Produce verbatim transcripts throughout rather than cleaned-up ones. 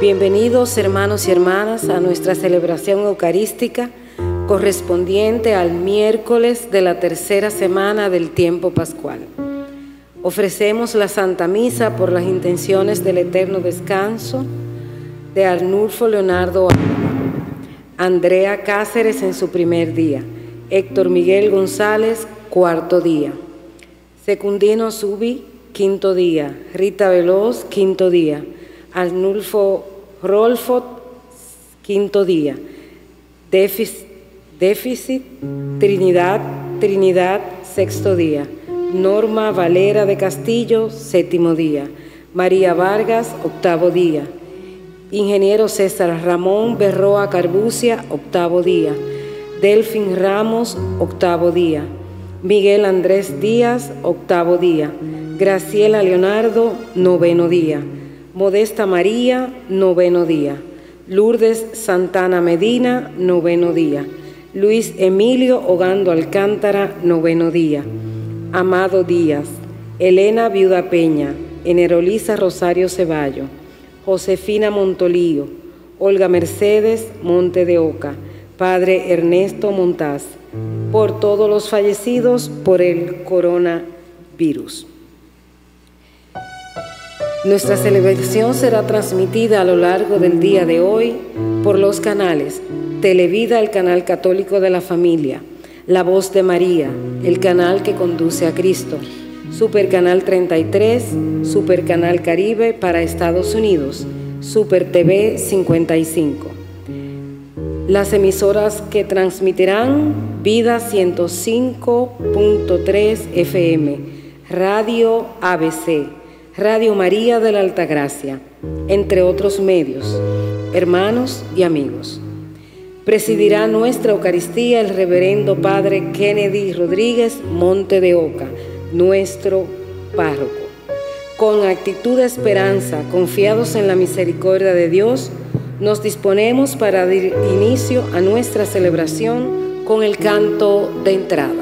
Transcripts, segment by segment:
Bienvenidos, hermanos y hermanas, a nuestra celebración eucarística correspondiente al miércoles de la tercera semana del tiempo pascual. Ofrecemos la Santa Misa por las intenciones del eterno descanso de Arnulfo Leonardo Alba, Andrea Cáceres en su primer día, Héctor Miguel González, cuarto día, Secundino Subi, quinto día, Rita Veloz, quinto día, Arnulfo Rolfo, quinto día, Déficit, Déficit, Trinidad, Trinidad, sexto día, Norma Valera de Castillo, séptimo día, María Vargas, octavo día, Ingeniero César Ramón Berroa Carbucia, octavo día, Delfín Ramos, octavo día, Miguel Andrés Díaz, octavo día, Graciela Leonardo, noveno día, Modesta María, noveno día, Lourdes Santana Medina, noveno día, Luis Emilio Ogando Alcántara, noveno día, Amado Díaz, Elena Viuda Peña, Enerolisa Rosario Ceballo, Josefina Montolío, Olga Mercedes Monte de Oca, Padre Ernesto Montaz, por todos los fallecidos por el coronavirus. Nuestra celebración será transmitida a lo largo del día de hoy por los canales Televida, el canal católico de la familia, La Voz de María, el canal que conduce a Cristo, Supercanal treinta y tres, Supercanal Caribe para Estados Unidos, Super T V cincuenta y cinco. Las emisoras que transmitirán: Vida ciento cinco punto tres F M, Radio A B C, Radio María de la Altagracia, entre otros medios. Hermanos y amigos, presidirá nuestra Eucaristía el reverendo Padre Kennedy Rodríguez Monte de Oca, nuestro párroco. Con actitud de esperanza, confiados en la misericordia de Dios, nos disponemos para dar inicio a nuestra celebración con el canto de entrada.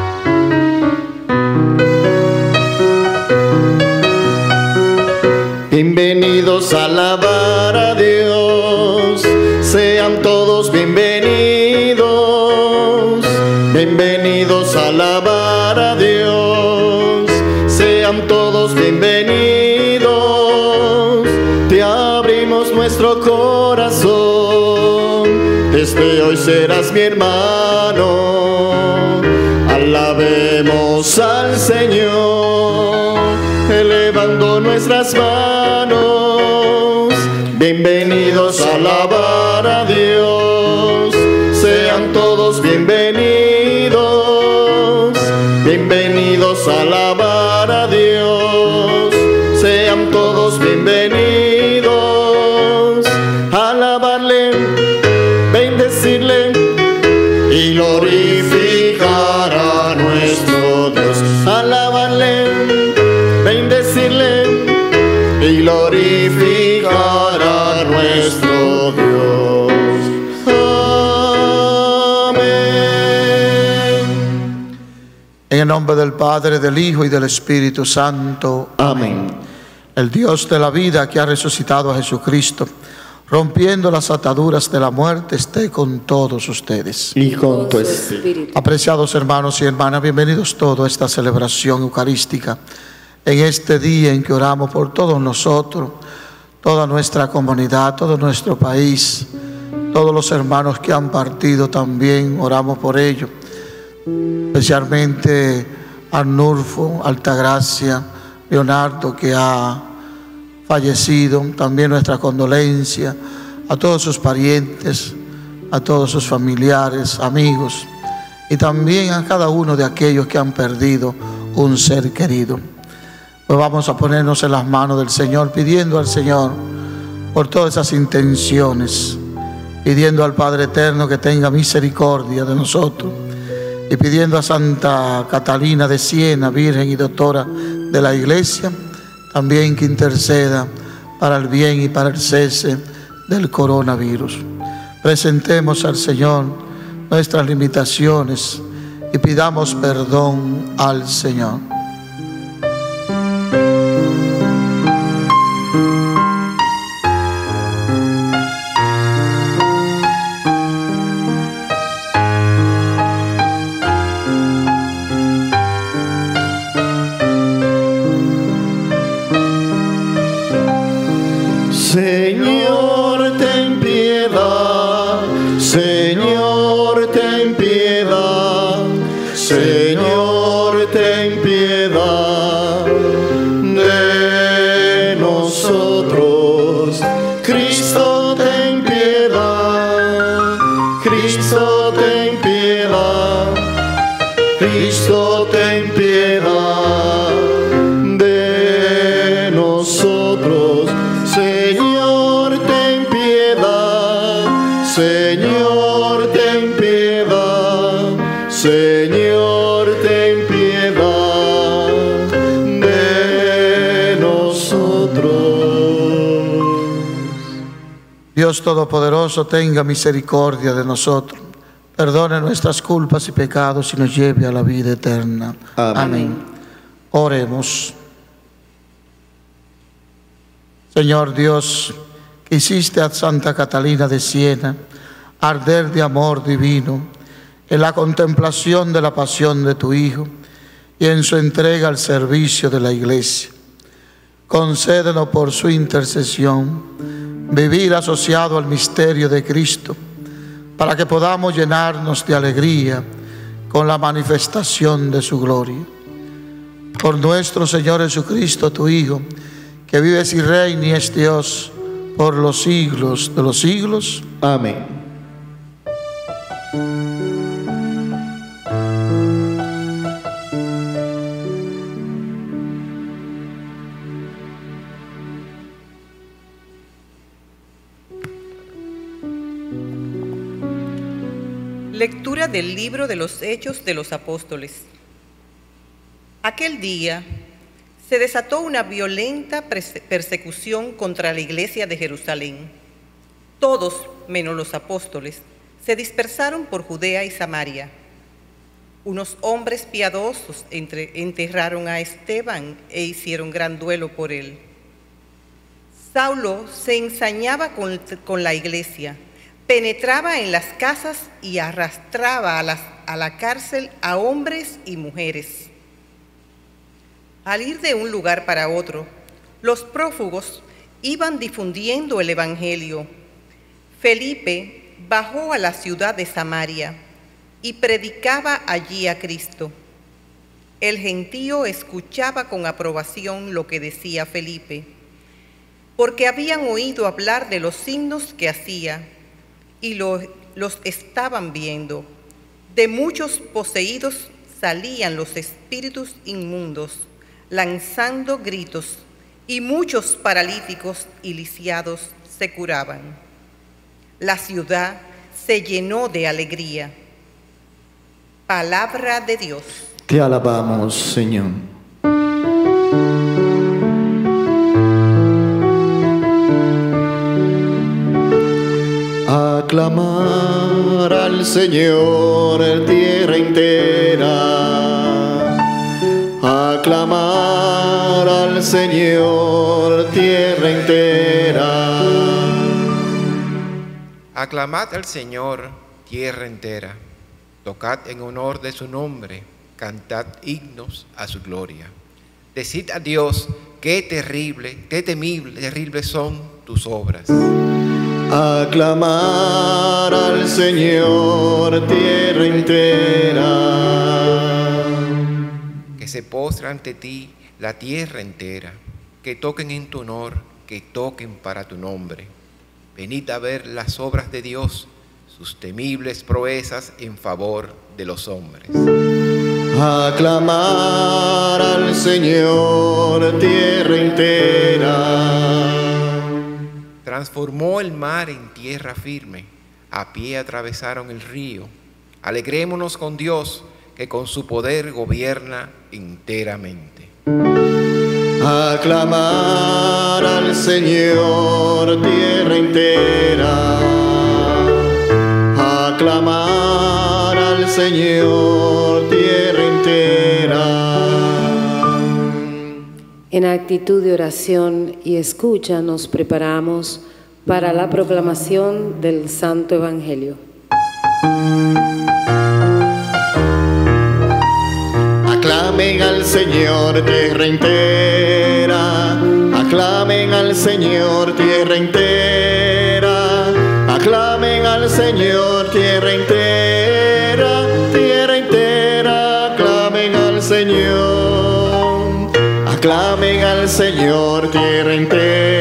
Bienvenidos a alabar a Dios, sean todos bienvenidos. Bienvenidos a alabar a Dios, sean todos bienvenidos. Te abrimos nuestro corazón, desde hoy serás mi hermano. Alabemos al Señor, elevando nuestras manos. Bienvenidos a alabar a Dios, sean todos bienvenidos. Bienvenidos a alabar a Dios, sean todos bienvenidos. Alabarle, bendecirle y glorificar a nuestro Dios. Alabarle, bendecirle y glorificar a nuestro Dios. Amén. En el nombre del Padre, del Hijo y del Espíritu Santo. Amén. El Dios de la vida, que ha resucitado a Jesucristo, rompiendo las ataduras de la muerte, esté con todos ustedes. Y con tu espíritu. Apreciados hermanos y hermanas, bienvenidos todos a esta celebración eucarística. En este día en que oramos por todos nosotros, toda nuestra comunidad, todo nuestro país, todos los hermanos que han partido también, oramos por ellos. Especialmente Arnulfo, Altagracia, Leonardo, que ha fallecido. También nuestra condolencia a todos sus parientes, a todos sus familiares, amigos, y también a cada uno de aquellos que han perdido un ser querido. Pues vamos a ponernos en las manos del Señor, pidiendo al Señor por todas esas intenciones, pidiendo al Padre Eterno que tenga misericordia de nosotros, y pidiendo a Santa Catalina de Siena, Virgen y Doctora de la Iglesia, también que interceda para el bien y para el cese del coronavirus. Presentemos al Señor nuestras limitaciones y pidamos perdón al Señor. Cristo, ten piedad. Cristo, ten piedad de nosotros. Señor, ten piedad. Señor, ten piedad. Señor, ten piedad de nosotros. Dios Todopoderoso, tenga misericordia de nosotros, perdone nuestras culpas y pecados y nos lleve a la vida eterna. Amén. Amén. Oremos. Señor Dios, que hiciste a Santa Catalina de Siena arder de amor divino en la contemplación de la pasión de tu Hijo y en su entrega al servicio de la Iglesia, concédenos por su intercesión vivir asociado al misterio de Cristo, para que podamos llenarnos de alegría con la manifestación de su gloria. Por nuestro Señor Jesucristo, tu Hijo, que vives y reinas y es Dios por los siglos de los siglos. Amén. Lectura del libro de los Hechos de los Apóstoles. Aquel día se desató una violenta persecución contra la iglesia de Jerusalén. Todos, menos los apóstoles, se dispersaron por Judea y Samaria. Unos hombres piadosos entre, enterraron a Esteban e hicieron gran duelo por él. Saulo se ensañaba con, con la iglesia, penetraba en las casas y arrastraba a, las, a la cárcel a hombres y mujeres. Al ir de un lugar para otro, los prófugos iban difundiendo el evangelio. Felipe bajó a la ciudad de Samaria y predicaba allí a Cristo. El gentío escuchaba con aprobación lo que decía Felipe, porque habían oído hablar de los signos que hacía y lo, los estaban viendo. De muchos poseídos salían los espíritus inmundos, lanzando gritos, y muchos paralíticos y lisiados se curaban. La ciudad se llenó de alegría. Palabra de Dios. Te alabamos, Señor. Aclamar al Señor, tierra entera. Aclamar al Señor, tierra entera. Aclamad al Señor, tierra entera. Tocad en honor de su nombre, cantad himnos a su gloria. Decid a Dios, qué terrible, qué temible, terribles son tus obras. Aclamar al Señor, tierra entera. Que se postre ante ti la tierra entera, que toquen en tu honor, que toquen para tu nombre. Venid a ver las obras de Dios, sus temibles proezas en favor de los hombres. Aclamar al Señor, tierra entera. Transformó el mar en tierra firme, a pie atravesaron el río. Alegrémonos con Dios, que con su poder gobierna enteramente. Aclamar al Señor, tierra entera. Aclamar al Señor, tierra entera. En actitud de oración y escucha nos preparamos para la proclamación del Santo Evangelio. Aclamen al Señor, tierra entera. Aclamen al Señor, tierra entera. Aclamen al Señor, tierra entera. Tierra entera, aclamen al Señor. Aclamen al Señor, tierra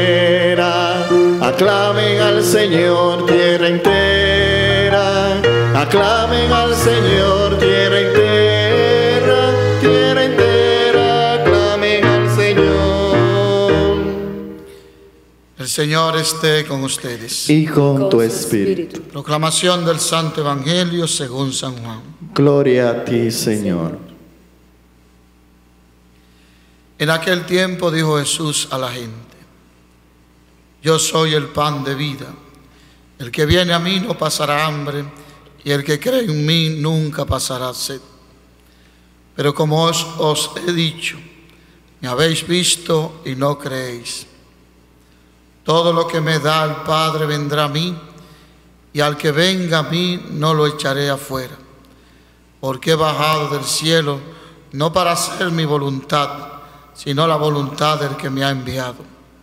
entera. Aclamen al Señor, tierra entera. Aclamen al Señor, tierra entera, tierra entera, aclamen al Señor. El Señor esté con ustedes. Y con, Con tu su espíritu. espíritu. Proclamación del Santo Evangelio según San Juan. Gloria a ti, Señor. En aquel tiempo dijo Jesús a la gente: yo soy el pan de vida. El que viene a mí no pasará hambre, y el que cree en mí nunca pasará sed. Pero como os, os he dicho, me habéis visto y no creéis. Todo lo que me da el Padre vendrá a mí, y al que venga a mí no lo echaré afuera, porque he bajado del cielo no para hacer mi voluntad, sino la voluntad del que me ha enviado.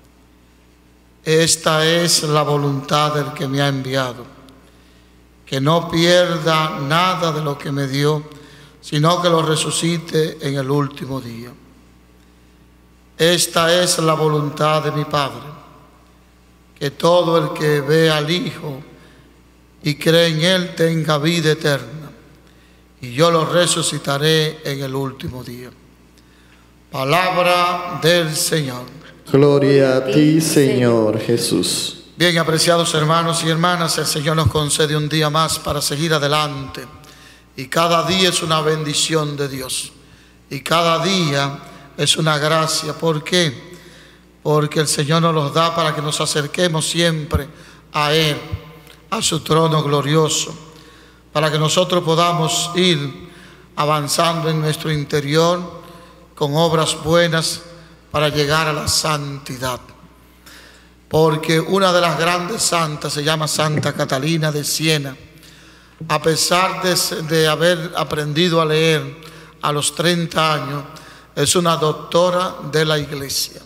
Esta es la voluntad del que me ha enviado, que no pierda nada de lo que me dio, sino que lo resucite en el último día. Esta es la voluntad de mi Padre, que todo el que ve al Hijo y cree en Él tenga vida eterna, y yo lo resucitaré en el último día. Palabra del Señor. Gloria a ti, Señor Jesús. Bien, apreciados hermanos y hermanas, el Señor nos concede un día más para seguir adelante, y cada día es una bendición de Dios, y cada día es una gracia. ¿Por qué? Porque el Señor nos los da para que nos acerquemos siempre a Él, a su trono glorioso, para que nosotros podamos ir avanzando en nuestro interior con obras buenas para llegar a la santidad. Porque una de las grandes santas se llama Santa Catalina de Siena. A pesar de, de haber aprendido a leer a los treinta años, es una doctora de la Iglesia.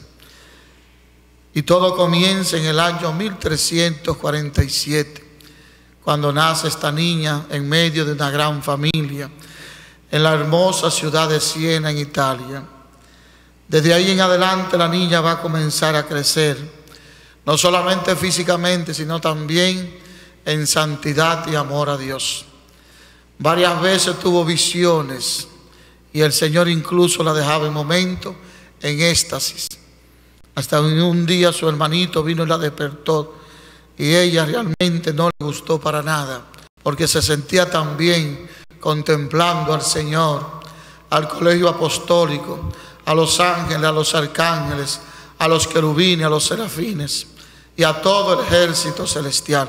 Y todo comienza en el año mil trescientos cuarenta y siete, cuando nace esta niña en medio de una gran familia, en la hermosa ciudad de Siena, en Italia. Desde ahí en adelante la niña va a comenzar a crecer, no solamente físicamente, sino también en santidad y amor a Dios. Varias veces tuvo visiones, y el Señor incluso la dejaba en momentos en éxtasis. Hasta un día su hermanito vino y la despertó, y ella realmente no le gustó para nada, porque se sentía tan bien contemplando al Señor, al colegio apostólico, a los ángeles, a los arcángeles, a los querubines, a los serafines y a todo el ejército celestial.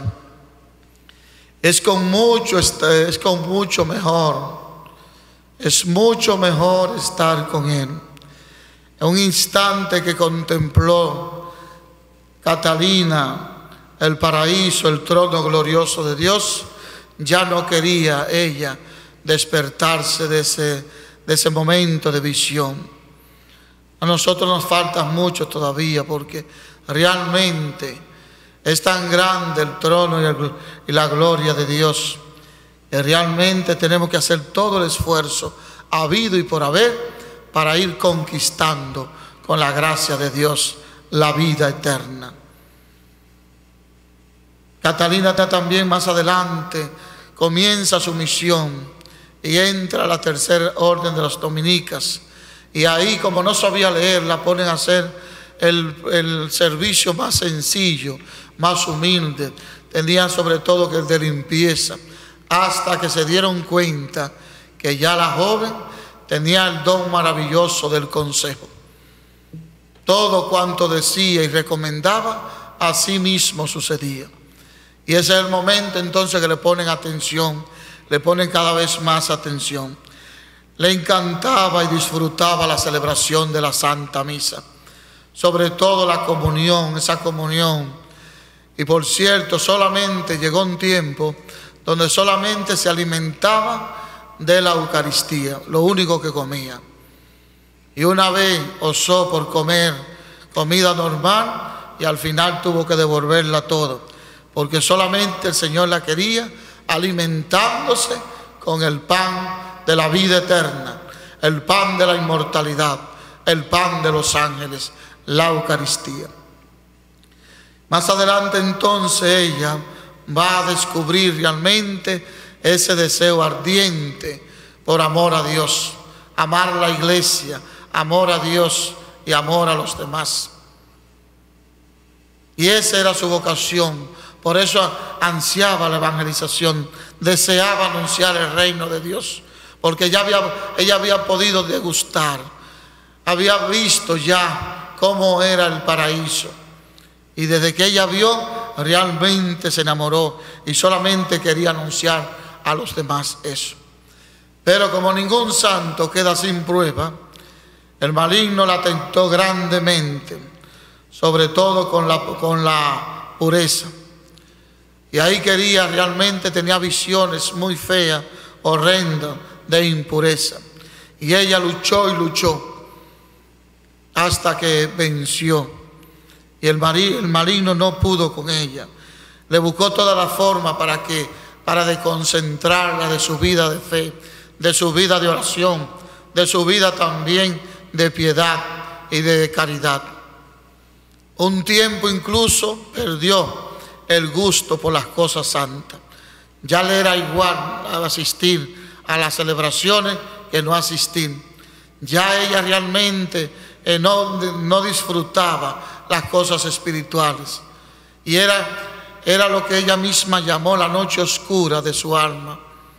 Es con mucho, es con mucho mejor, es mucho mejor estar con Él. En un instante que contempló Catalina el paraíso, el trono glorioso de Dios, ya no quería ella despertarse de ese, de ese momento de visión. A nosotros nos falta mucho todavía, porque realmente es tan grande el trono y, el, y la gloria de Dios, que realmente tenemos que hacer todo el esfuerzo habido y por haber para ir conquistando con la gracia de Dios la vida eterna. Catalina está también más adelante, comienza su misión y entra a la tercera orden de las dominicas. Y ahí, como no sabía leer, la ponen a hacer el, el servicio más sencillo, más humilde. Tenían sobre todo que el de limpieza, hasta que se dieron cuenta que ya la joven tenía el don maravilloso del consejo. Todo cuanto decía y recomendaba, así mismo sucedía. Y ese es el momento entonces que le ponen atención, le ponen cada vez más atención. Le encantaba y disfrutaba la celebración de la Santa Misa, sobre todo la comunión, esa comunión. Y por cierto, solamente llegó un tiempo donde solamente se alimentaba de la Eucaristía, lo único que comía. Y una vez osó por comer comida normal y al final tuvo que devolverla todo, porque solamente el Señor la quería alimentándose con el pan de la vida eterna, el pan de la inmortalidad, el pan de los ángeles, la Eucaristía. Más adelante entonces ella va a descubrir realmente ese deseo ardiente por amor a Dios, amar a la iglesia, amor a Dios y amor a los demás. Y esa era su vocación. Por eso ansiaba la evangelización, deseaba anunciar el reino de Dios, porque ella había, ella había podido degustar, había visto ya cómo era el paraíso. Y desde que ella vio, realmente se enamoró y solamente quería anunciar a los demás eso. Pero como ningún santo queda sin prueba, el maligno la tentó grandemente, sobre todo con la, con la pureza. Y ahí quería, realmente tenía visiones muy feas, horrendas, de impureza. Y ella luchó y luchó hasta que venció. Y el maligno no pudo con ella. Le buscó toda la forma para que, para desconcentrarla de su vida de fe, de su vida de oración, de su vida también de piedad y de caridad. Un tiempo incluso perdió el gusto por las cosas santas. Ya le era igual asistir a las celebraciones que no asistir. Ya ella realmente eh, no, no disfrutaba las cosas espirituales. Y era, era lo que ella misma llamó la noche oscura de su alma.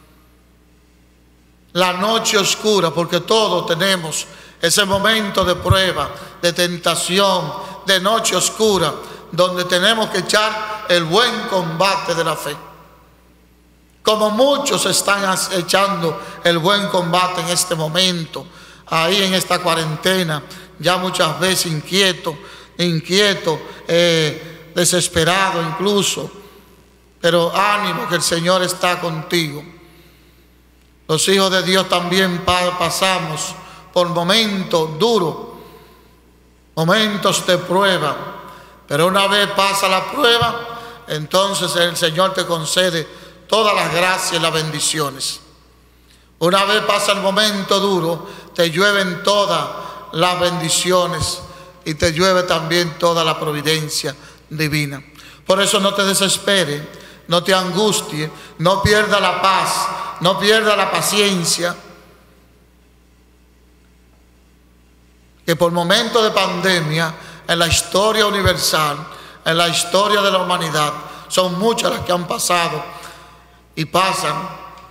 La noche oscura, porque todos tenemos ese momento de prueba, de tentación, de noche oscura, donde tenemos que echar el buen combate de la fe. Como muchos están echando el buen combate en este momento, ahí en esta cuarentena, ya muchas veces inquieto, inquieto, eh, desesperado incluso. Pero ánimo, que el Señor está contigo. Los hijos de Dios también pasamos por momentos duros, momentos de prueba. Pero una vez pasa la prueba, entonces el Señor te concede todas las gracias y las bendiciones. Una vez pasa el momento duro, te llueven todas las bendiciones y te llueve también toda la providencia divina. Por eso no te desesperes, no te angusties, no pierdas la paz, no pierdas la paciencia. Que por momentos de pandemia, en la historia universal, en la historia de la humanidad, son muchas las que han pasado y pasan.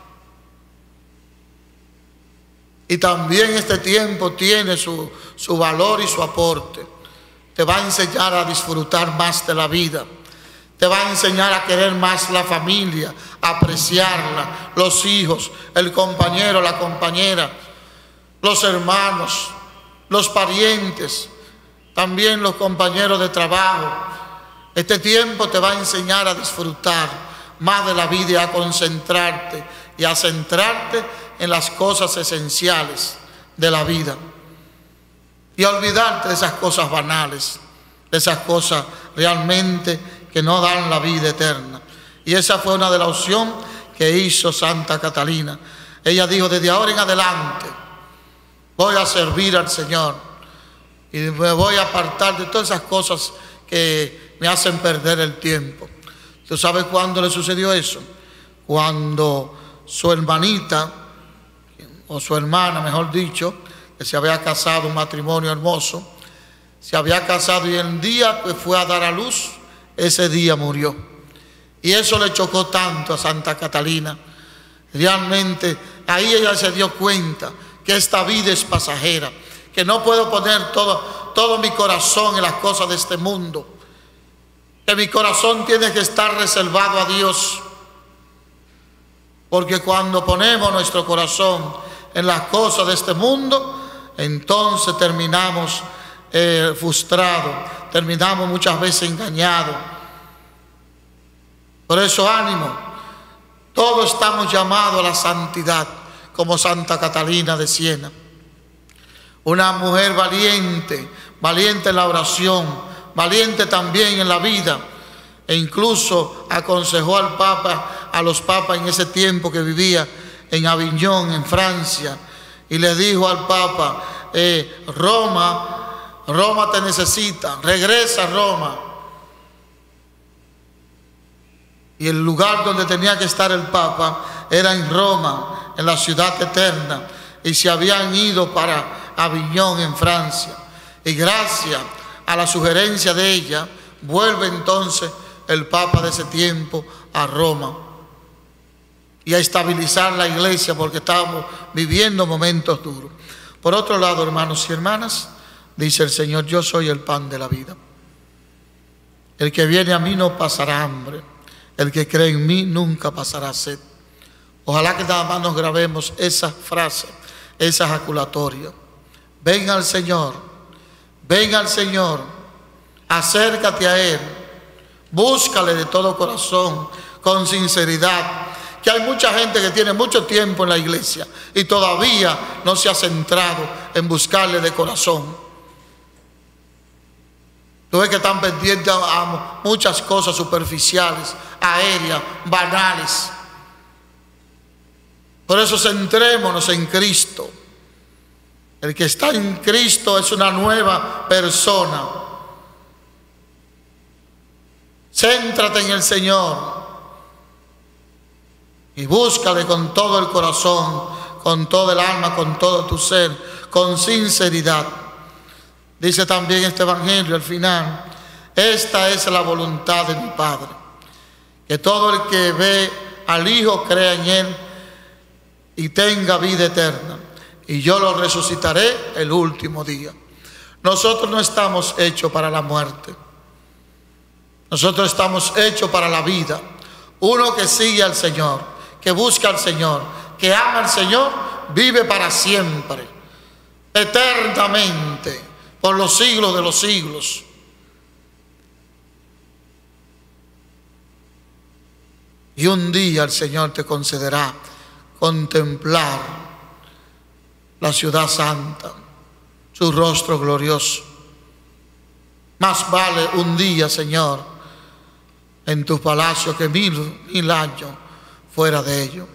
Y también este tiempo tiene su, su valor y su aporte. Te va a enseñar a disfrutar más de la vida. Te va a enseñar a querer más la familia, a apreciarla, los hijos, el compañero, la compañera, los hermanos, los parientes, también los compañeros de trabajo. Este tiempo te va a enseñar a disfrutar más de la vida y a concentrarte y a centrarte en las cosas esenciales de la vida y a olvidarte de esas cosas banales, de esas cosas realmente que no dan la vida eterna. Y esa fue una de las opciones que hizo Santa Catalina. Ella dijo: desde ahora en adelante voy a servir al Señor y me voy a apartar de todas esas cosas que me hacen perder el tiempo. ¿Tú sabes cuándo le sucedió eso? Cuando su hermanita, o su hermana, mejor dicho, que se había casado, un matrimonio hermoso, se había casado y el día que fue a dar a luz, ese día murió. Y eso le chocó tanto a Santa Catalina. Realmente ahí ella se dio cuenta que esta vida es pasajera, que no puedo poner todo, todo mi corazón en las cosas de este mundo, que mi corazón tiene que estar reservado a Dios, porque cuando ponemos nuestro corazón en las cosas de este mundo, entonces terminamos eh, frustrados, terminamos muchas veces engañados. Por eso ánimo, todos estamos llamados a la santidad, como Santa Catalina de Siena. Una mujer valiente, valiente en la oración, valiente también en la vida, e incluso aconsejó al Papa, a los papas en ese tiempo que vivía en Aviñón, en Francia, y le dijo al Papa: eh, Roma, Roma te necesita, regresa a Roma. Y el lugar donde tenía que estar el Papa era en Roma, en la ciudad eterna, y se habían ido para Aviñón, en Francia. Y gracias a la sugerencia de ella, vuelve entonces el Papa de ese tiempo a Roma y a estabilizar la iglesia, porque estábamos viviendo momentos duros. Por otro lado, hermanos y hermanas, dice el Señor: yo soy el pan de la vida. El que viene a mí no pasará hambre, el que cree en mí nunca pasará sed. Ojalá que nada más nos grabemos esa frase, esa ejaculatoria. Ven al Señor, ven al Señor, acércate a Él, búscale de todo corazón, con sinceridad. Que hay mucha gente que tiene mucho tiempo en la iglesia y todavía no se ha centrado en buscarle de corazón. Tú ves que están pendientes a muchas cosas superficiales, aéreas, banales. Por eso centrémonos en Cristo. El que está en Cristo es una nueva persona. Céntrate en el Señor y búscale con todo el corazón, con todo el alma, con todo tu ser, con sinceridad. Dice también este evangelio al final: esta es la voluntad de mi Padre, que todo el que ve al Hijo crea en Él y tenga vida eterna, y yo lo resucitaré el último día. Nosotros no estamos hechos para la muerte, nosotros estamos hechos para la vida. Uno que sigue al Señor, que busca al Señor, que ama al Señor, vive para siempre, eternamente, por los siglos de los siglos. Y un día el Señor te concederá contemplar la ciudad santa, su rostro glorioso. Más vale un día, Señor, en tu palacio que mil, mil años fuera de ello.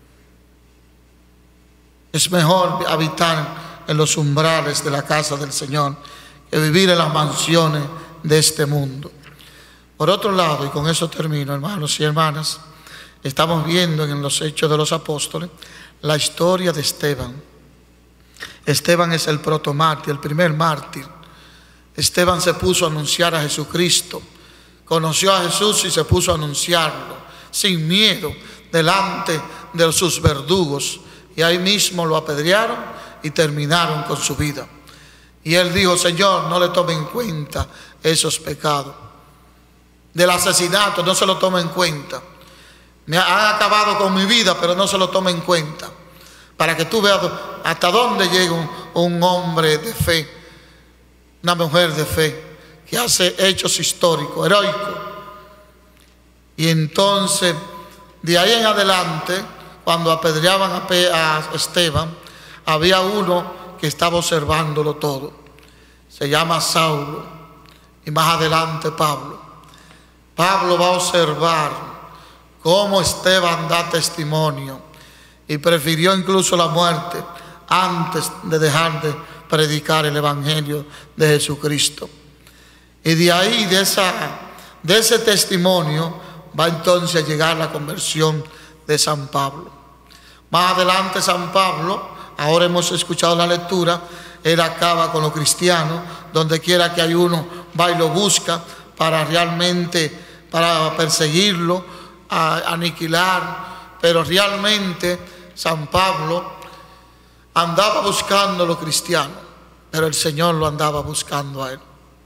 Es mejor habitar en los umbrales de la casa del Señor que vivir en las mansiones de este mundo. Por otro lado, y con eso termino, hermanos y hermanas, estamos viendo en los Hechos de los Apóstoles la historia de Esteban. Esteban es el protomártir, el primer mártir. Esteban se puso a anunciar a Jesucristo, conoció a Jesús y se puso a anunciarlo sin miedo delante de sus verdugos, y ahí mismo lo apedrearon y terminaron con su vida. Y él dijo: Señor, no le tome en cuenta esos pecados. Del asesinato no se lo tome en cuenta. Me han acabado con mi vida, pero no se lo tome en cuenta. Para que tú veas hasta dónde llega un, un hombre de fe, una mujer de fe, que hace hechos históricos, heroicos. Y entonces, de ahí en adelante, cuando apedreaban a, a Esteban, había uno que estaba observándolo todo. Se llama Saulo. Y más adelante Pablo. Pablo va a observar cómo Esteban da testimonio y prefirió incluso la muerte antes de dejar de predicar el evangelio de Jesucristo. Y de ahí, de, esa, de ese testimonio, va entonces a llegar la conversión de San Pablo. Más adelante San Pablo, ahora hemos escuchado la lectura, él acaba con los cristianos, donde quiera que hay uno, va y lo busca para realmente, para perseguirlo, a aniquilar. Pero realmente San Pablo andaba buscando a los cristianos, pero el Señor lo andaba buscando a él.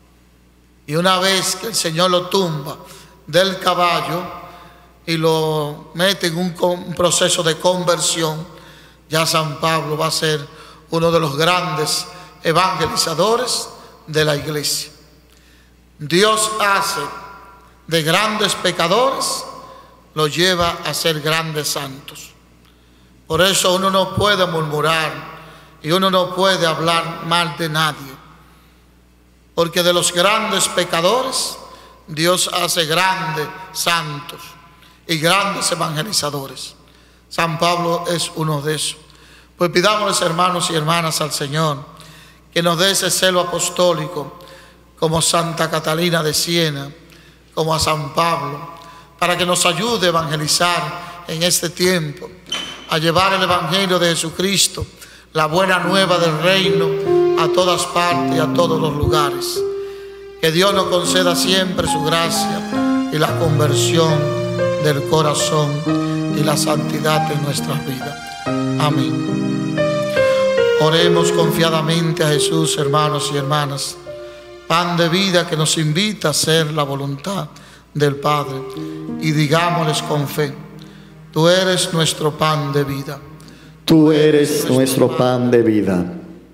Y una vez que el Señor lo tumba del caballo y lo mete en un, un proceso de conversión, ya San Pablo va a ser uno de los grandes evangelizadores de la iglesia. Dios hace de grandes pecadores, los lleva a ser grandes santos. Por eso uno no puede murmurar y uno no puede hablar mal de nadie, porque de los grandes pecadores Dios hace grandes santos y grandes evangelizadores. San Pablo es uno de esos. Pues pidámosles, hermanos y hermanas, al Señor que nos dé ese celo apostólico como Santa Catalina de Siena, como a San Pablo, para que nos ayude a evangelizar en este tiempo, a llevar el Evangelio de Jesucristo, la buena nueva del reino, a todas partes y a todos los lugares. Que Dios nos conceda siempre su gracia y la conversión del corazón y la santidad en nuestras vidas. Amén. Oremos confiadamente a Jesús, hermanos y hermanas, pan de vida que nos invita a hacer la voluntad del Padre, y digámosles con fe: tú eres nuestro pan de vida. Tú eres nuestro pan de vida.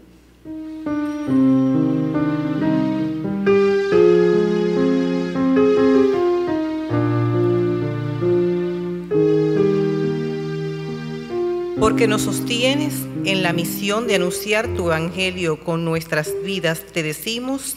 Porque nos sostienes en la misión de anunciar tu evangelio con nuestras vidas, te decimos: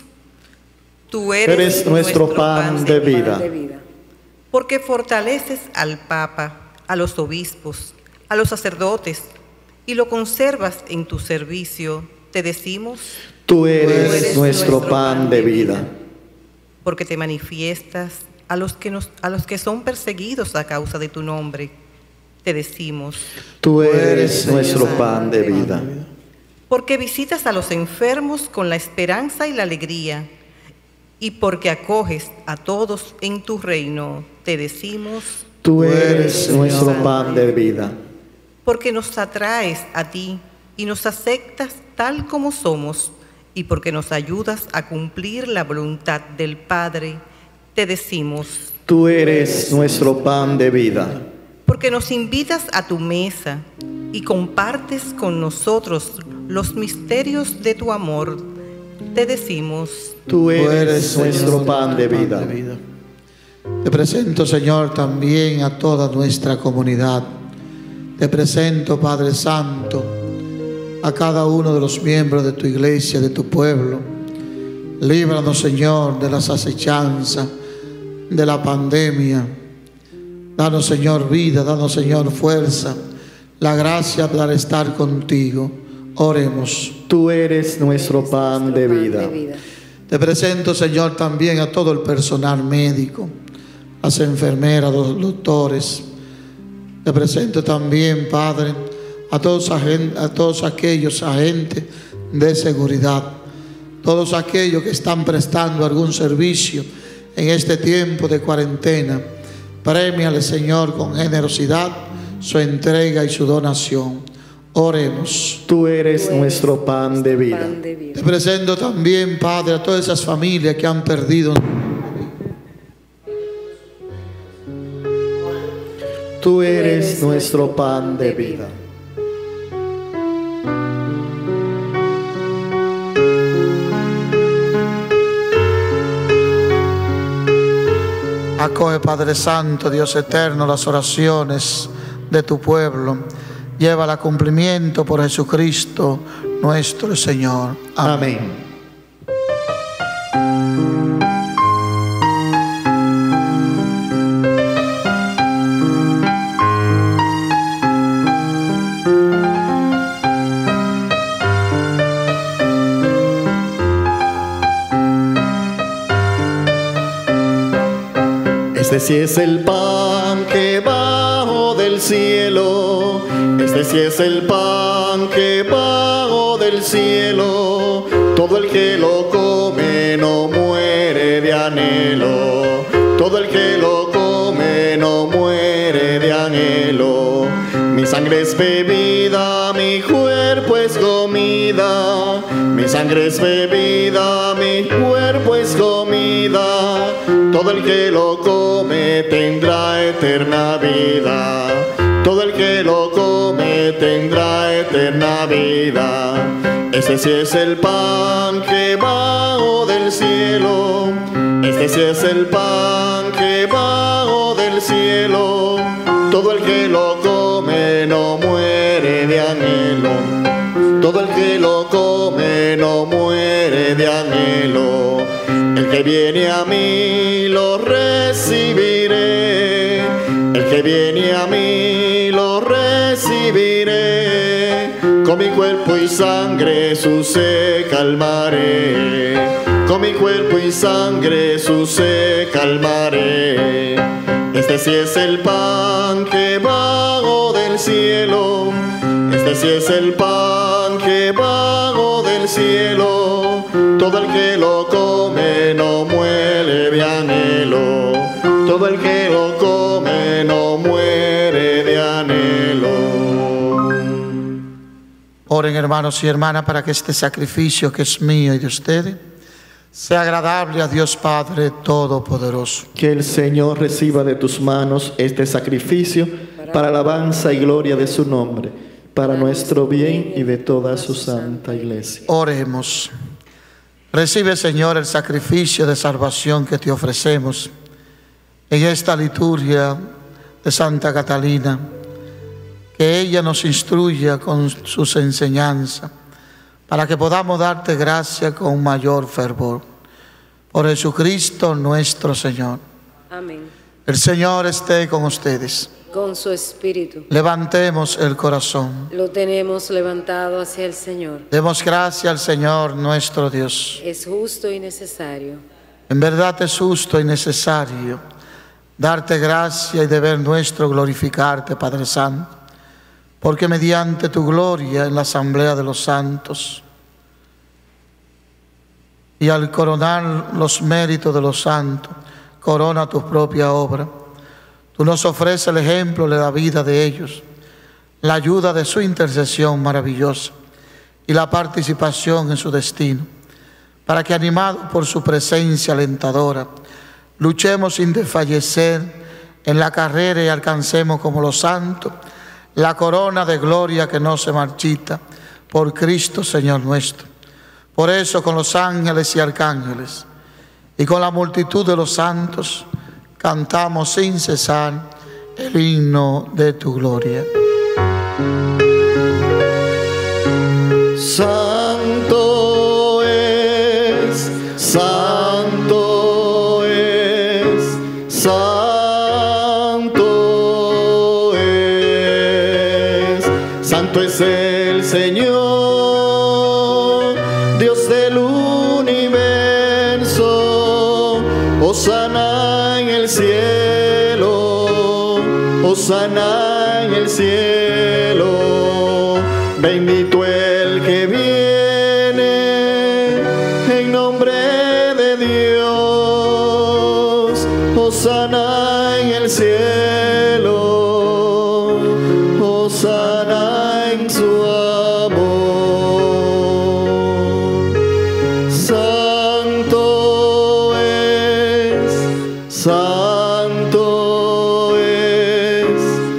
tú eres, eres nuestro, nuestro pan, pan de, vida. de vida. Porque fortaleces al Papa, a los obispos, a los sacerdotes, y lo conservas en tu servicio, te decimos: tú eres, tú eres nuestro, nuestro pan de vida. Porque te manifiestas a los que nos, a los que son perseguidos a causa de tu nombre, te decimos: tú eres nuestro pan de vida. Porque visitas a los enfermos con la esperanza y la alegría, y porque acoges a todos en tu reino, te decimos: tú eres nuestro pan de vida. Porque nos atraes a ti y nos aceptas tal como somos, y porque nos ayudas a cumplir la voluntad del Padre, te decimos: tú eres nuestro pan de vida. Porque nos invitas a tu mesa y compartes con nosotros los misterios de tu amor, te decimos: tú eres nuestro pan de vida. Te presento, Señor, también a toda nuestra comunidad. Te presento, Padre Santo, a cada uno de los miembros de tu iglesia, de tu pueblo. Líbranos, Señor, de las acechanzas, de la pandemia. Danos, Señor, vida, danos, Señor, fuerza, la gracia para estar contigo. Oremos. Tú eres nuestro pan de vida. Te presento, Señor, también a todo el personal médico, las enfermeras, los doctores. Te presento también, Padre, a todos, a todos aquellos agentes de seguridad, todos aquellos que están prestando algún servicio en este tiempo de cuarentena. Prémiale, Señor, con generosidad su entrega y su donación. Oremos. Tú eres nuestro pan de vida. Te presento también, Padre, a todas esas familias que han perdido. Tú eres nuestro pan de vida. Acoge, Padre Santo, Dios eterno, las oraciones de tu pueblo. Lleva a cumplimiento por Jesucristo nuestro Señor. Amén. Amén. Este sí es el pan que bajó del cielo. Este sí es el pan que bajó del cielo. Todo el que lo come no muere de anhelo. Todo el que lo come no muere de anhelo. Mi sangre es bebida, mi cuerpo es comida. Mi sangre es bebida, mi cuerpo es comida. Todo el que lo come tendrá eterna vida. Todo el que lo come tendrá eterna vida. Este sí es el pan que bajó del cielo. Este sí es el pan que bajó del cielo. Todo el que lo come no muere de anhelo. Todo el que lo come no muere de anhelo. El que viene a mí lo recibiré. El que viene a mí lo recibiré. Con mi cuerpo y sangre su sed calmaré. Con mi cuerpo y sangre su sed calmaré. Este sí es el pan que bajó del del cielo. Este sí es el pan que bajó del cielo. Todo el que lo come no muere de anhelo. Todo el que lo come no muere de anhelo. Oren, hermanos y hermanas, para que este sacrificio que es mío y de ustedes sea agradable a Dios Padre Todopoderoso. Que el Señor reciba de tus manos este sacrificio para alabanza y gloria de su nombre, para nuestro bien y de toda su santa iglesia. Oremos. Recibe, Señor, el sacrificio de salvación que te ofrecemos en esta liturgia de Santa Catalina. Que ella nos instruya con sus enseñanzas, para que podamos darte gracia con mayor fervor. Por Jesucristo nuestro Señor. Amén. El Señor esté con ustedes. Con su espíritu. Levantemos el corazón. Lo tenemos levantado hacia el Señor. Demos gracia al Señor nuestro Dios. Es justo y necesario. En verdad es justo y necesario darte gracia y deber nuestro glorificarte, Padre Santo, porque mediante tu gloria en la asamblea de los santos y al coronar los méritos de los santos, corona tu propia obra. Tú nos ofreces el ejemplo de la vida de ellos, la ayuda de su intercesión maravillosa y la participación en su destino, para que, animados por su presencia alentadora, luchemos sin desfallecer en la carrera y alcancemos como los santos la corona de gloria que no se marchita, por Cristo Señor nuestro. Por eso, con los ángeles y arcángeles y con la multitud de los santos, cantamos sin cesar el himno de tu gloria. Santo es, santo es, santo es, santo es el Señor, Dios del universo. Hosana en el cielo, hosana en el cielo, bendito el que viene en nombre de Dios. Hosana en el cielo, hosana en su amor. Santo es, santo es,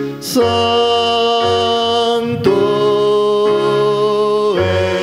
santo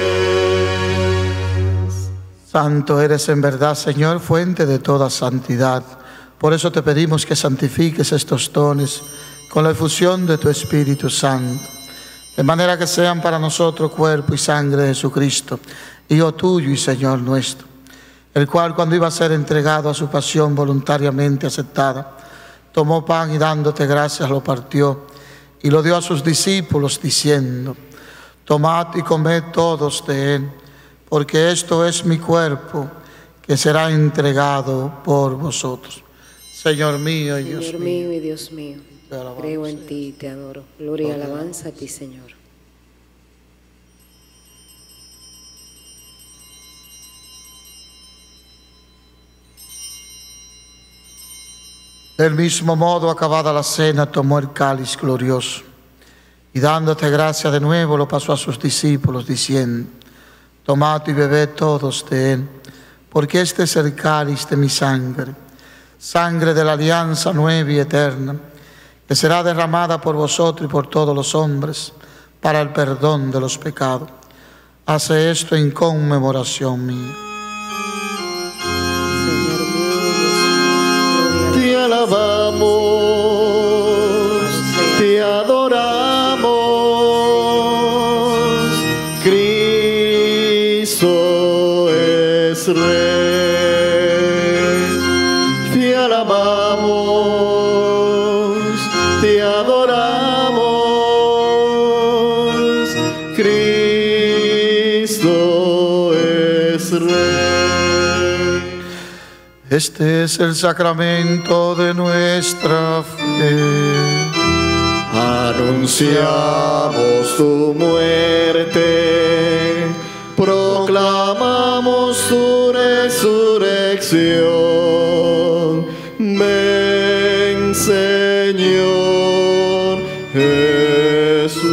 es. Santo eres en verdad, Señor, fuente de toda santidad. Por eso te pedimos que santifiques estos dones con la efusión de tu Espíritu Santo, de manera que sean para nosotros cuerpo y sangre de Jesucristo, Hijo tuyo y Señor nuestro, el cual, cuando iba a ser entregado a su pasión voluntariamente aceptada, tomó pan y dándote gracias lo partió y lo dio a sus discípulos diciendo: tomad y comed todos de él, porque esto es mi cuerpo que será entregado por vosotros. Señor mío y Dios Señor mío, mío y Dios mío, te alabamos, creo en ti y te adoro. Gloria y alabanza a ti, Señor. Del mismo modo, acabada la cena, tomó el cáliz glorioso y dándote gracia de nuevo lo pasó a sus discípulos diciendo: tomad y bebed todos de él, porque este es el cáliz de mi sangre, sangre de la alianza nueva y eterna, que será derramada por vosotros y por todos los hombres para el perdón de los pecados. Hace esto en conmemoración mía. Señor mío y Dios mío, Te gloria alabamos, te adoramos, Cristo es Rey. Te alabamos, te adoramos, Cristo es Rey. Este es el sacramento de nuestra fe. Anunciamos tu muerte, proclamamos tu resurrección. Ven, Señor Jesús.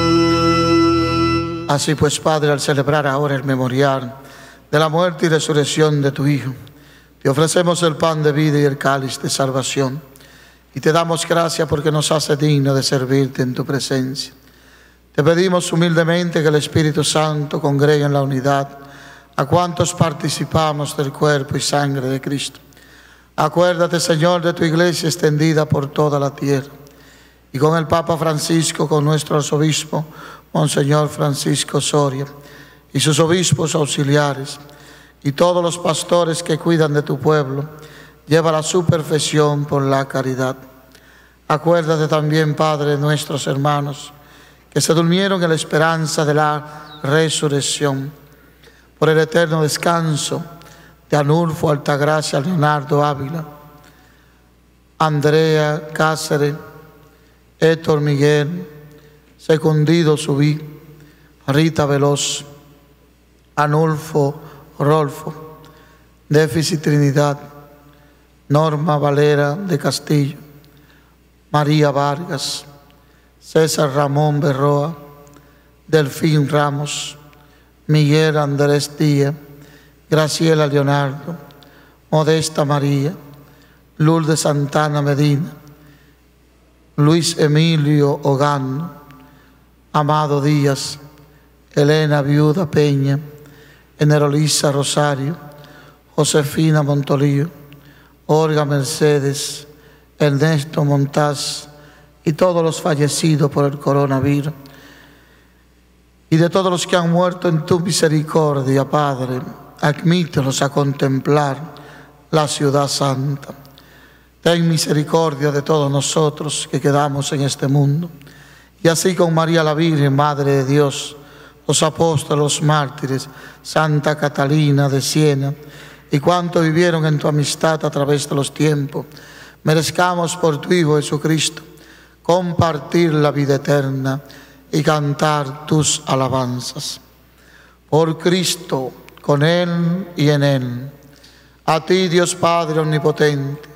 Así pues, Padre, al celebrar ahora el memorial de la muerte y resurrección de tu Hijo, te ofrecemos el pan de vida y el cáliz de salvación. Y te damos gracias porque nos hace digno de servirte en tu presencia. Te pedimos humildemente que el Espíritu Santo congregue en la unidad a cuantos participamos del cuerpo y sangre de Cristo. Acuérdate, Señor, de tu iglesia extendida por toda la tierra. Y con el Papa Francisco, con nuestro arzobispo, Monseñor Francisco Soria, y sus obispos auxiliares, y todos los pastores que cuidan de tu pueblo, llévala a su perfección por la caridad. Acuérdate también, Padre, de nuestros hermanos que se durmieron en la esperanza de la resurrección, por el eterno descanso de Anulfo Altagracia, Leonardo Ávila, Andrea Cáceres, Héctor Miguel, Secundido Subí, Rita Veloz, Anulfo Rolfo, Déficit Trinidad, Norma Valera de Castillo, María Vargas, César Ramón Berroa, Delfín Ramos, Miguel Andrés Díaz, Graciela Leonardo, Modesta María, Lourdes Santana Medina, Luis Emilio Ogano, Amado Díaz, Elena Viuda Peña, Enerolisa Rosario, Josefina Montolío, Olga Mercedes, Ernesto Montaz y todos los fallecidos por el coronavirus. Y de todos los que han muerto en tu misericordia, Padre, admítelos a contemplar la ciudad santa. Ten misericordia de todos nosotros que quedamos en este mundo. Y así con María la Virgen, Madre de Dios, los apóstoles, los mártires, Santa Catalina de Siena, y cuantos vivieron en tu amistad a través de los tiempos, merezcamos por tu Hijo Jesucristo compartir la vida eterna y cantar tus alabanzas. Por Cristo, con Él y en Él, a ti, Dios Padre Omnipotente,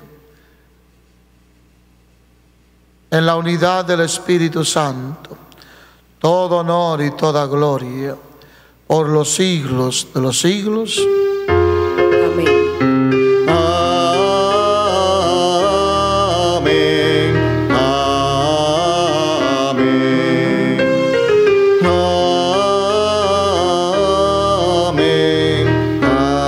en la unidad del Espíritu Santo, todo honor y toda gloria por los siglos de los siglos. Amén. Amén. Amén. Amén.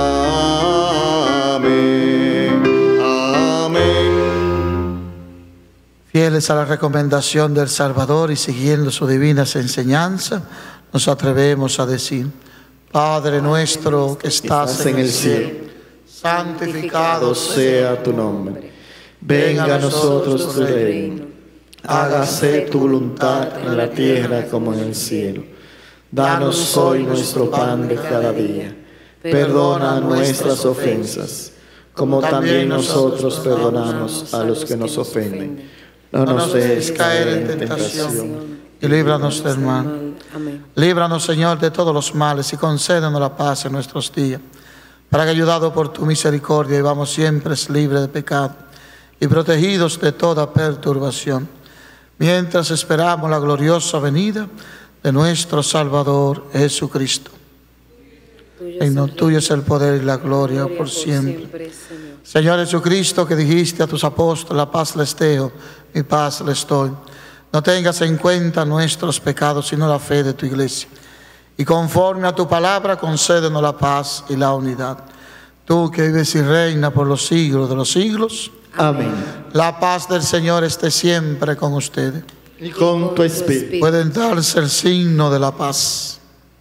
Amén. Amén. Fieles a la recomendación del Salvador y siguiendo su divina enseñanza, nos atrevemos a decir: Padre nuestro que estás en el cielo, santificado sea tu nombre. Venga a nosotros tu reino. Hágase tu voluntad en la tierra como en el cielo. Danos hoy nuestro pan de cada día. Perdona nuestras ofensas, como también nosotros perdonamos a los que nos ofenden. No nos dejes caer en tentación y líbranos del mal. Amén. Líbranos, Señor, de todos los males y concédenos la paz en nuestros días, para que, ayudados por tu misericordia, vivamos siempre libres de pecado y protegidos de toda perturbación, mientras esperamos la gloriosa venida de nuestro Salvador Jesucristo. Reino tuyo es el poder y la gloria por siempre. Señor Jesucristo, que dijiste a tus apóstoles: la paz les dejo, mi paz les doy. No tengas en cuenta nuestros pecados, sino la fe de tu iglesia. Y conforme a tu palabra, concédenos la paz y la unidad. Tú que vives y reinas por los siglos de los siglos. Amén. La paz del Señor esté siempre con ustedes. Y con tu espíritu. Pueden darse el signo de la paz.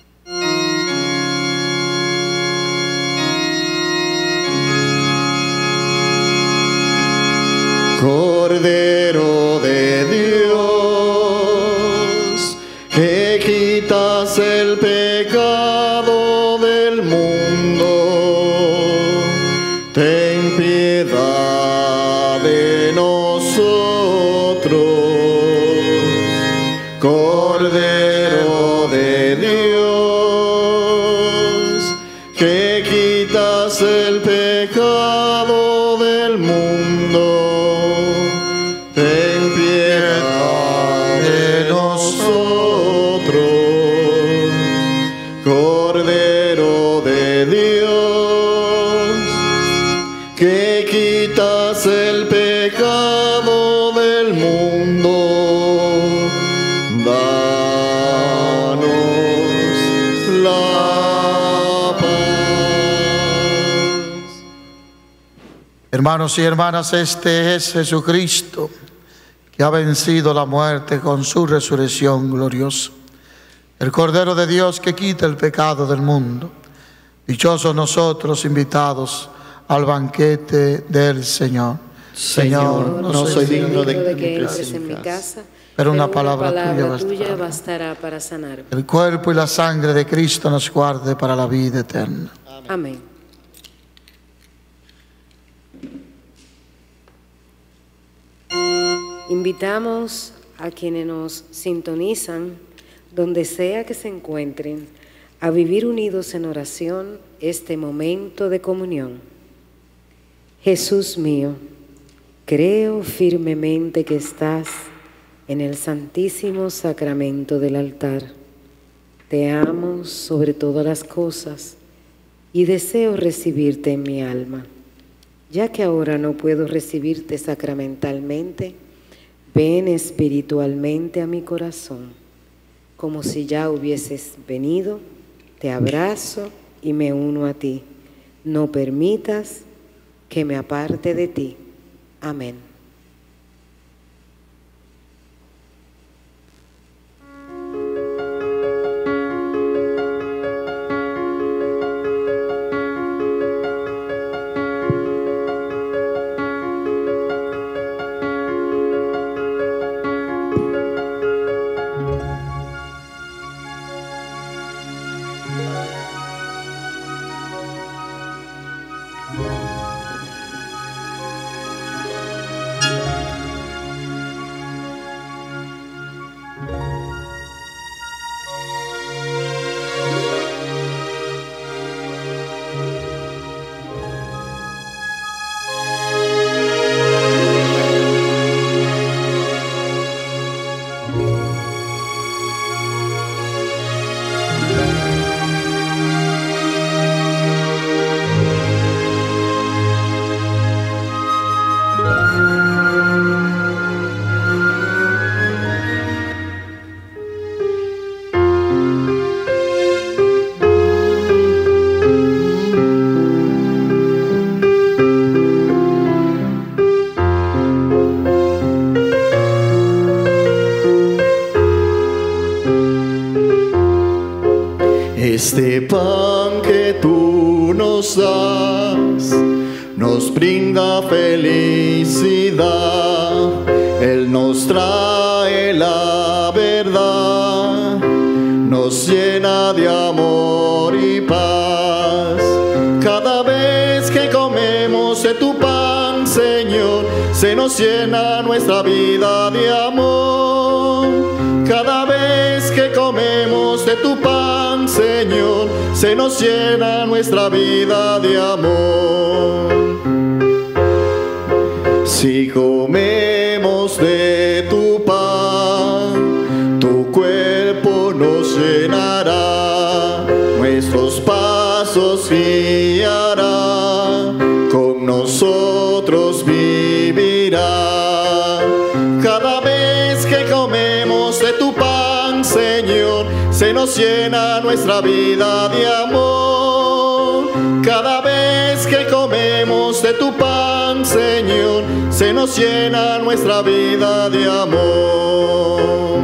Cordero de Dios, que quitas el pecado del mundo, ten piedad de nosotros. Hermanos y hermanas, este es Jesucristo, que ha vencido la muerte con su resurrección gloriosa. El Cordero de Dios que quita el pecado del mundo. Dichosos nosotros invitados al banquete del Señor. Señor, Señor, no soy digno de que entres entres en mi casa, pero una palabra tuya tuya bastará. bastará para sanarme. El cuerpo y la sangre de Cristo nos guarde para la vida eterna. Amén. Invitamos a quienes nos sintonizan, donde sea que se encuentren, a vivir unidos en oración este momento de comunión. Jesús mío, creo firmemente que estás en el santísimo sacramento del altar. Te amo sobre todas las cosas y deseo recibirte en mi alma. Ya que ahora no puedo recibirte sacramentalmente, ven espiritualmente a mi corazón. Como si ya hubieses venido, te abrazo y me uno a ti. No permitas que me aparte de ti. Amén. Este pan que tú nos das nos brinda felicidad. Él nos trae la verdad, nos llena de amor y paz. Cada vez que comemos de tu pan, Señor, se nos llena nuestra vida de amor. Cada vez que comemos de tu pan, Señor, se nos llena nuestra vida de amor. Si comemos de tu pan, tu cuerpo nos llenará, nuestros pasos guiará, con nosotros vivirá. Cada vez que comemos de tu pan, Señor, se nos llena nuestra vida de amor. Cada vez que comemos de tu pan, Señor, se nos llena nuestra vida de amor.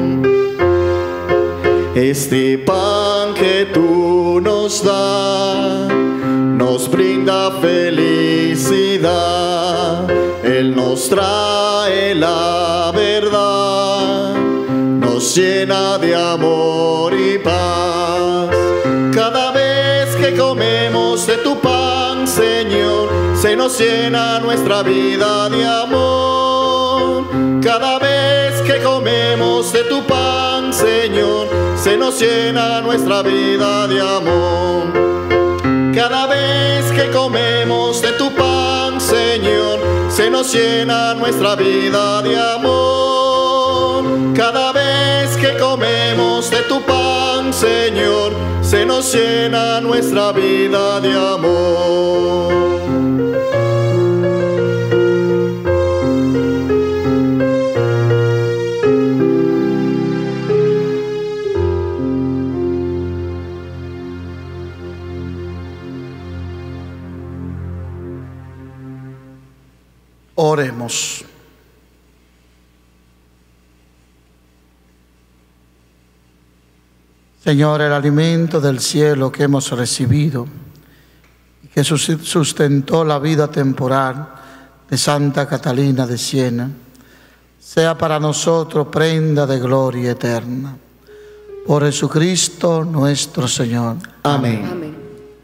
Este pan que tú nos das nos brinda felicidad. Él nos trae la verdad, nos llena de amor y paz. Cada vez que comemos de tu pan, Señor, se nos llena nuestra vida de amor. Cada vez que comemos de tu pan, Señor, se nos llena nuestra vida de amor. Cada vez que comemos de tu pan, Señor, se nos llena nuestra vida de amor. Cada vez que comemos de tu pan, Señor, se nos llena nuestra vida de amor. Oremos. Señor, el alimento del cielo que hemos recibido y que sustentó la vida temporal de Santa Catalina de Siena, sea para nosotros prenda de gloria eterna. Por Jesucristo nuestro Señor. Amén. Amén.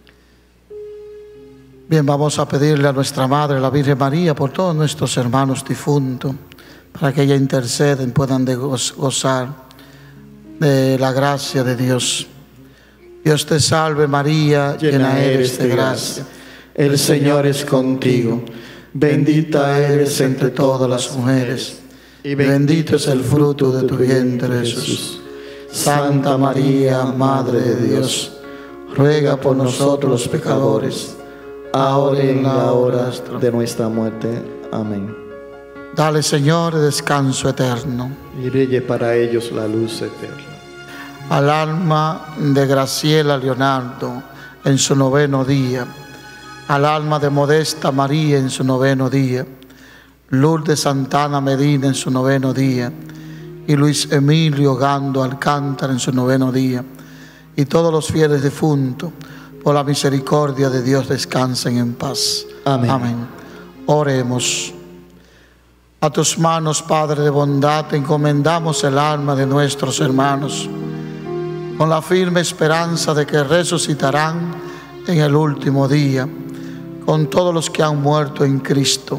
Bien, vamos a pedirle a nuestra Madre, la Virgen María, por todos nuestros hermanos difuntos, para que ella interceda y puedan de gozar de la gracia de Dios. Dios te salve María, llena eres de gracia. El Señor es contigo. Bendita eres entre todas las mujeres, y bendito es el fruto de tu vientre, Jesús. Santa María, Madre de Dios, ruega por nosotros los pecadores, ahora y en la hora de nuestra muerte. Amén. Dale, Señor, descanso eterno. Y brille para ellos la luz eterna. Al alma de Graciela Leonardo en su noveno día, al alma de Modesta María en su noveno día, Lourdes Santana Medina en su noveno día, y Luis Emilio Gando Alcántara en su noveno día, y todos los fieles difuntos, por la misericordia de Dios, descansen en paz. Amén. Amén. Oremos. A tus manos, Padre de bondad, encomendamos el alma de nuestros hermanos, con la firme esperanza de que resucitarán en el último día, con todos los que han muerto en Cristo.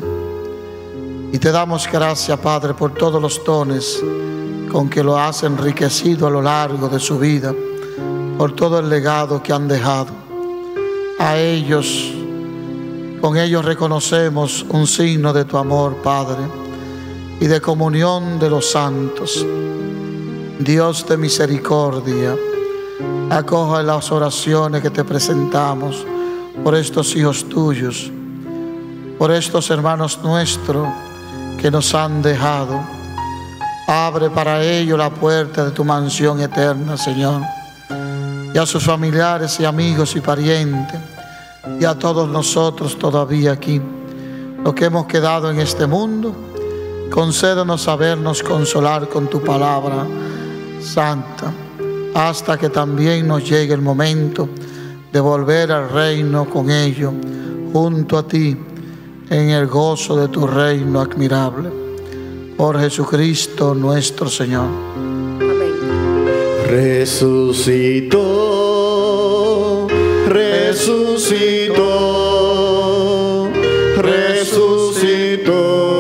Y te damos gracias, Padre, por todos los dones con que lo has enriquecido a lo largo de su vida, por todo el legado que han dejado. A ellos, con ellos reconocemos un signo de tu amor, Padre, y de comunión de los santos. Dios de misericordia, acoja las oraciones que te presentamos por estos hijos tuyos, por estos hermanos nuestros que nos han dejado. Abre para ellos la puerta de tu mansión eterna, Señor, y a sus familiares y amigos y parientes, y a todos nosotros todavía aquí, los que hemos quedado en este mundo. Concédenos sabernos consolar con tu palabra santa, hasta que también nos llegue el momento de volver al reino con ellos, junto a ti, en el gozo de tu reino admirable. Por Jesucristo nuestro Señor. Amén. Resucitó, resucitó, resucitó.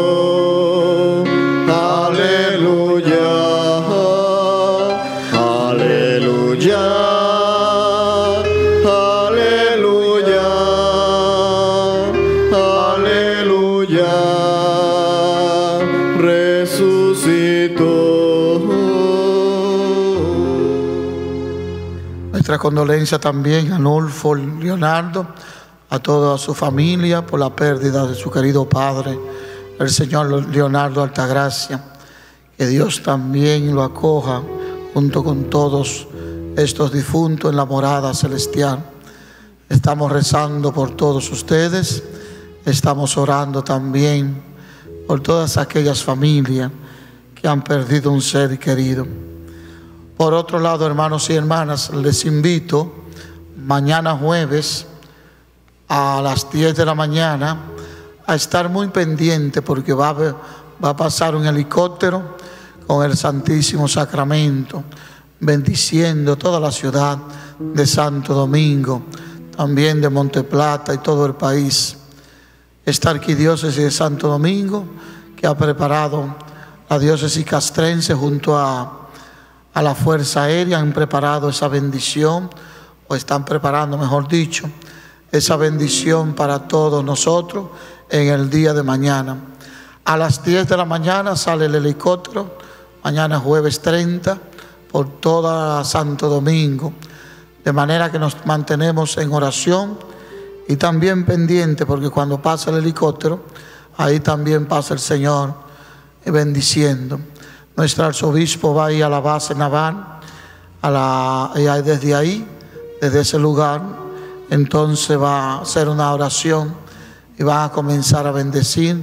Nuestra condolencia también a Nulfo Leonardo, a toda su familia por la pérdida de su querido padre, el señor Leonardo Altagracia. Que Dios también lo acoja junto con todos estos difuntos en la morada celestial. Estamos rezando por todos ustedes, estamos orando también por todas aquellas familias que han perdido un ser querido. Por otro lado, hermanos y hermanas, les invito mañana jueves a las diez de la mañana a estar muy pendiente, porque va a, va a pasar un helicóptero con el Santísimo Sacramento, bendiciendo toda la ciudad de Santo Domingo, también de Monteplata y todo el país. Esta arquidiócesis de Santo Domingo, que ha preparado la diócesis castrense junto a a la Fuerza Aérea, han preparado esa bendición, o están preparando, mejor dicho, esa bendición para todos nosotros en el día de mañana. A las diez de la mañana sale el helicóptero, mañana jueves treinta, por toda Santo Domingo, de manera que nos mantenemos en oración y también pendiente, porque cuando pasa el helicóptero, ahí también pasa el Señor bendiciendo. Nuestro arzobispo va a ir a la base naval, a la, y desde ahí, desde ese lugar, entonces va a hacer una oración y va a comenzar a bendecir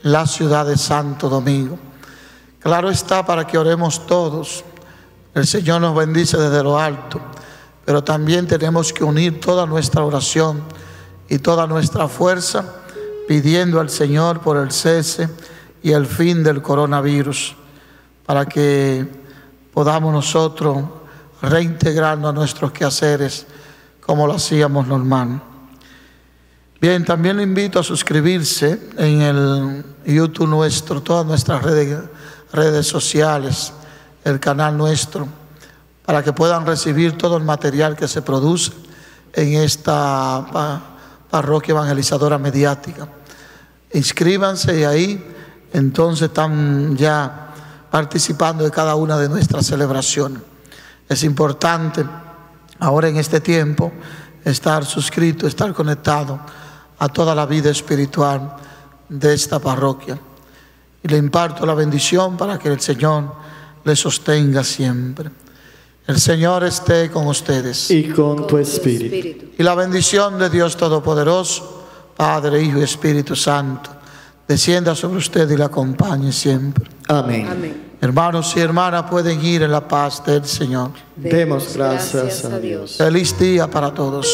la ciudad de Santo Domingo. Claro está, para que oremos todos. El Señor nos bendice desde lo alto, pero también tenemos que unir toda nuestra oración y toda nuestra fuerza pidiendo al Señor por el cese y el fin del coronavirus, para que podamos nosotros reintegrarnos a nuestros quehaceres como lo hacíamos normal. Bien, también le invito a suscribirse en el YouTube nuestro, todas nuestras redes, redes sociales, el canal nuestro, para que puedan recibir todo el material que se produce en esta pa parroquia evangelizadora mediática. Inscríbanse y ahí entonces están ya participando de cada una de nuestras celebraciones. Es importante ahora en este tiempo estar suscrito, estar conectado a toda la vida espiritual de esta parroquia. Y le imparto la bendición para que el Señor le sostenga siempre. El Señor esté con ustedes. Y con tu espíritu. Y la bendición de Dios Todopoderoso, Padre, Hijo y Espíritu Santo, descienda sobre usted y la acompañe siempre. Amén. Amén. Hermanos y hermanas, pueden ir en la paz del Señor. Demos gracias a Dios. Feliz día para todos.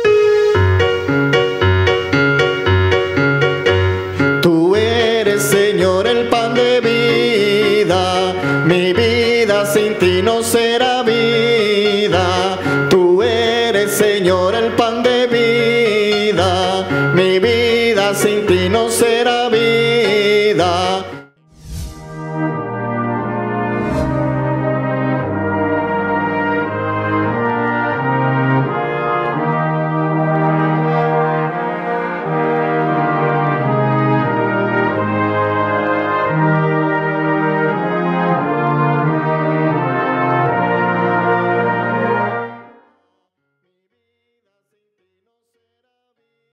Tú eres, Señor, el pan de vida. Mi vida sin ti no será.